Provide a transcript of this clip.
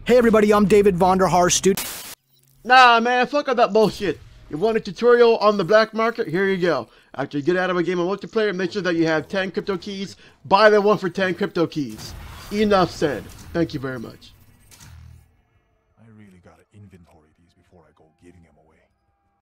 Hey everybody, I'm David Vonderhaar, student. Nah, man, fuck all that bullshit. You want a tutorial on the black market? Here you go. After you get out of a game of multiplayer, make sure that you have 10 crypto keys. Buy the one for 10 crypto keys. Enough said. Thank you very much.